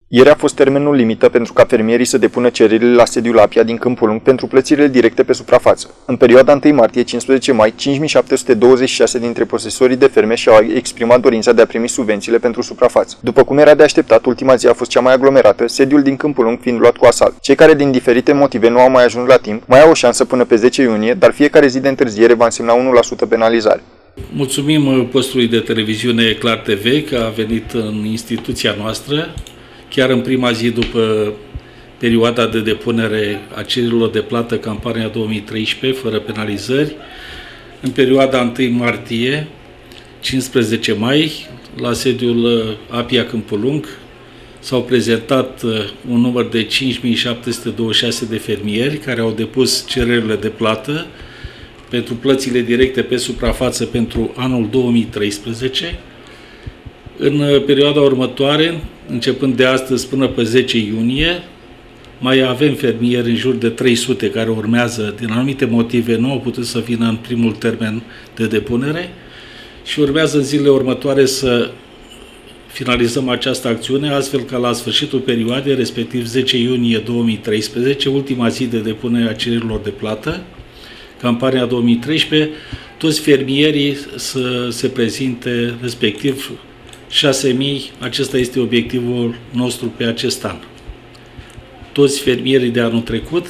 Ieri a fost termenul limită pentru ca fermierii să depună cererile la sediul APIA din Câmpul Lung pentru plățile directe pe suprafață. În perioada 1 martie-15 mai, 5726 dintre posesorii de ferme și-au exprimat dorința de a primi subvențiile pentru suprafață. După cum era de așteptat, ultima zi a fost cea mai aglomerată, sediul din Câmpul Lung fiind luat cu asalt. Cei care din diferite motive nu au mai ajuns la timp mai au o șansă până pe 10 iunie, dar fiecare zi de întârziere va însemna 1% penalizare. Mulțumim postului de televiziune Clar TV că a venit în instituția noastră, chiar în prima zi după perioada de depunere a cererilor de plată campania 2013, fără penalizări, în perioada 1 martie, 15 mai, la sediul APIA Câmpul Lung, s-au prezentat un număr de 5726 de fermieri care au depus cererile de plată pentru plățile directe pe suprafață pentru anul 2013. În perioada următoare, începând de astăzi până pe 10 iunie, mai avem fermieri în jur de 300 care urmează, din anumite motive, nu au putut să vină în primul termen de depunere și urmează în zilele următoare să finalizăm această acțiune, astfel ca la sfârșitul perioadei, respectiv 10 iunie 2013, ultima zi de depunere a cererilor de plată, campania 2013, toți fermierii să se prezinte, respectiv 6.000, acesta este obiectivul nostru pe acest an. Toți fermierii de anul trecut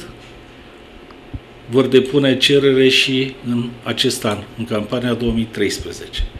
vor depune cerere și în acest an, în campania 2013.